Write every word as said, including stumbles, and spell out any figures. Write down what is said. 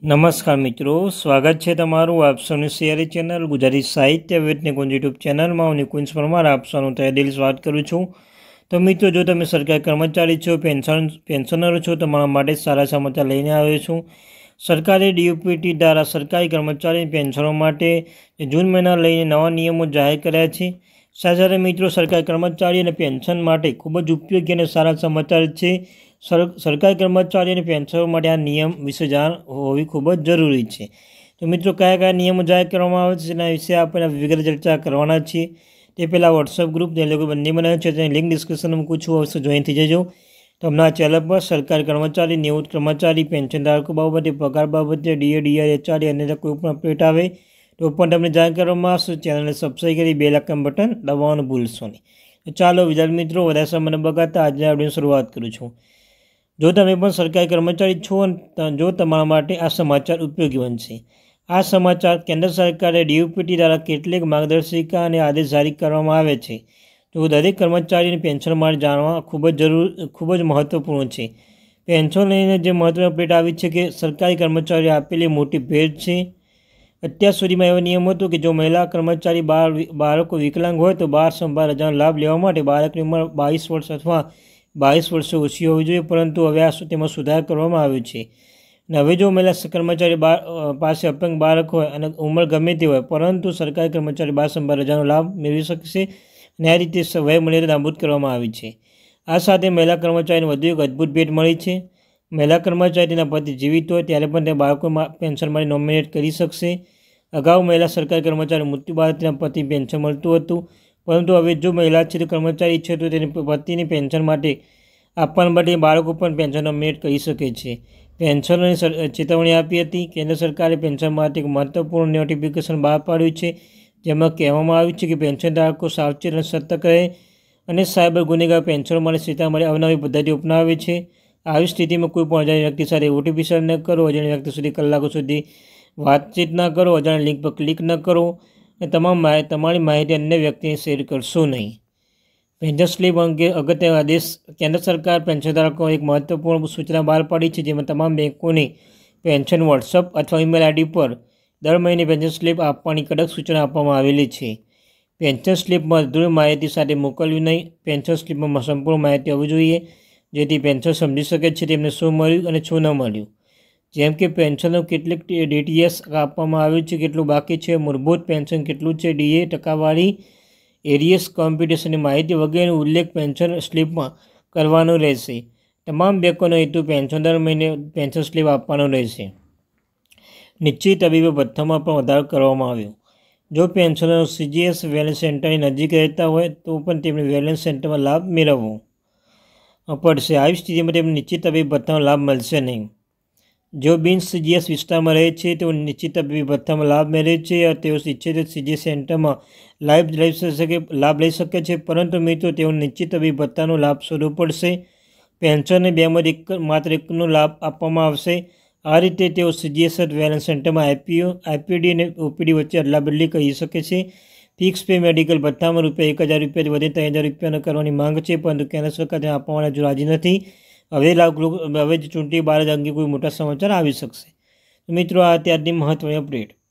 नमस्कार मित्रों, स्वागत है तमारू आप सौनी सियारी चेनल गुजराती साहित्य विद निकुंज यूट्यूब चेनल में हूँ निकुंज परमार आप सौનું तहे दिल स्वागत करूँ छूँ। तो मित्रों, जो तमे सरकारी कर्मचारी छो, पेन्शन पेन्शनर छो, तमारा माटे सारा समाचार लईने आव्यो छूँ। सरकारे डीओपीटी द्वारा सरकारी कर्मचारी पेन्शनों माटे जून महीना लईने नवा नियमों जाहिर कर्या छे। साथ मित्रों, सरकारी कर्मचारी और पेन्शन माटे खूब ज उपयोगी और सारा समाचार है। सर सरकारी कर्मचारी और पेन्शनर माटे आ नियम विषे जाण होवी खूब ज जरूरी है। तो मित्रों, कया कया नियमों जाहिर करवामां आवे छे तेना विषे आपणे विगत चर्चा करवाना छीए। ते पहला व्हाट्सएप ग्रुप जे लोको बंने बनाव्यो छे तेनी लिंक डिस्क्रिप्शन में मूकું છું, अवश्य जॉइन थी जजो। तो हमने आ चैनल पर सरकारी कर्मचारी, निवृत्त कर्मचारी, पेन्शनधारकों बाबते, पगार बाबते, डीए डीआर एचआर अन्य कोईपण अपडेट आवे तो पण तमने जाण करवामां आवशे। चैनल ने सब्सक्राइब करी बेल आइकन बटन दबाववानुं भूलशो नहीं। तो चलो विद्यार्थी मित्रों, वधारे समय न बगाड़ता आज विडियोनी शुरुआत करूँ छूँ। जो तमे पण सरकारी कर्मचारी छो, जो तमारा माटे आ समाचार उपयोगी बनशे। आ समाचार केंद्र सरकारे डीओपीटी द्वारा केटलीक मार्गदर्शिका अने आदेश जारी करवामां आवे छे। तो दरेक कर्मचारी ने पेन्शन माटे जाणवा खूब ज जरूर खूब ज महत्वपूर्ण है। पेन्शन लईने जे महत्वनी अपडेट आवी छे कि सरकारी कर्मचारी आपेली मोटी भेट छे। अत्यार सुधीमां एवो नियम हतो कि जो महिला कर्मचारी बार बाळको विकलांग होय तो बाळ संभाळ रजानो लाभ लेवा माटे बाळकनी उंमर बावीस वर्ष अथवा बाईस वर्ष ओછી होवी જોઈએ, પરંતુ હવે આ તેમાં સુધાર કરવામાં આવ્યો છે। અને હવે જો મહિલા કર્મચારી બા પાસે અપંગ બાળક હોય અને ઉંમર ગમે તે હોય, પરંતુ સરકારી કર્મચારી બાળ સંભાળ રજાનો લાભ મેળવી શકશે અને આ રીતે વય મર્યાદા નાબૂદ કરવામાં આવી છે। આ સાથે મહિલા કર્મચારીને વધુ એક અદ્ભુત ભેટ મળી છે। મહિલા કર્મચારી તેના પતિ જીવિત હોય ત્યારે પણ તે બાળકો પેન્શન માટે નોમિનેટ કરી શકશે। અગાઉ મહિલા સરકારી કર્મચારી મૃત્યુ બાદ તેના પતિ પેન્શન મળતું હતું, परंतु हवे जो महिला है तो कर्मचारी है तो तेनी पतिनी पेन्शन माटे आपवा माटे बाळको पण पेन्शन नोमिनेट करी शके छे। पेन्शनरनी चेतवणी आपी हती। केन्द्र सरकारे पेन्शन माटे एक महत्वपूर्ण नोटिफिकेशन बहार पाड्युं छे, जेमां कहेवामां आव्युं छे कि पेन्शनधारको सावचेत अने सतर्क रहे अने सायबर गुनेगार पेन्शन माटे सीधा माटे अवनवी पद्धति अपनावे छे। આવી સ્થિતિમાં કોઈ પણ અજાણી વ્યક્તિ સાથે ઓટીપી શેર ન કરો, અજાણી વ્યક્તિ સુધી કલાકો સુધી વાતચીત ન કરો, અજાણી લિંક પર ક્લિક ન કરો અને તમામ તમારી માહિતી અન્ય વ્યક્તિને શેર કરશો નહીં। પેન્શન સ્લીપ અંગે અગત્યનો આદેશ કેન્દ્ર સરકાર પેન્શનધારકો એક મહત્વપૂર્ણ સૂચના બહાર પાડી છે, જેમાં તમામ બેંકોને પેન્શન વોટ્સઅપ અથવા ઈમેલ આઈડી પર દર મહિને પેન્શન સ્લીપ આપવાની કડક સૂચના આપવામાં આવેલી છે। પેન્શન સ્લીપમાં અધૂરી માહિતી સાથે મોકલવી નહીં। પેન્શન સ્લીપમાં સંપૂર્ણ માહિતી હોવી જોઈએ, જેથી પેન્શન સમજી શકે છે તેમને શું મળ્યું અને શું ન મળ્યું। જેમ કે પેન્શનનું કેટલીક ડીટીએસ આપવામાં આવ્યું છે, કેટલું બાકી છે, મૂળભૂત પેન્શન કેટલું છે, ડીએ ટકાવારી, એરિયસ કોમ્પ્યુટેશનની માહિતી વગેરેનો ઉલ્લેખ પેન્શન સ્લીપમાં કરવાનો રહેશે। તમામ બેંકોનો હેતુ પેન્શન દર મહિને પેન્શન સ્લીપ આપવાનો રહેશે। નિશ્ચિત તબીબી ભથ્થામાં પણ વધારો કરવામાં આવ્યો। જો પેન્શનરો સીજીએસ વેલનેસ સેન્ટરની નજીક રહેતા હોય તો પણ તેમને વેલનેસ સેન્ટરમાં લાભ મેળવવો પડશે। આવી સ્થિતિમાં તેમને નિશ્ચિત તબીબી ભથ્થાનો લાભ મળશે નહીં। जो बिन सीजीएस विस्तार में रहे छे तो निश्चित तबीबी भत्ता में लाभ मेळवे छे और तेओ इच्छे तो सीजीएस सेंटर में लाभ लई सके लाभ लई सके छे, परंतु मित्रों तेओ निश्चित तबीबी भत्तानो लाभ शोधवो पड़शे। पेन्शन बेमांथी एक मात्र एकनो लाभ आपवामां आवशे। आ रीते तेओ सीजीएस वेलनेस सेंटर में आईपीओ आईपीडी और ओपीडी वच्चे अदला बदली करी शके छे। फिक्स पे मेडिकल भत्ता में रुपया एक हज़ार रुपया वधी तीन हज़ार रुपया करवानी मांग है, परंतु केन्द्र सरकार तेने आपवा माटे राजी नहीं। हवे लाभ हवे चूंटणी बार अंगे कोई मोटा समाचार आवी शकशे। तो मित्रों, आ त्यारनी महत्वनी अपडेट।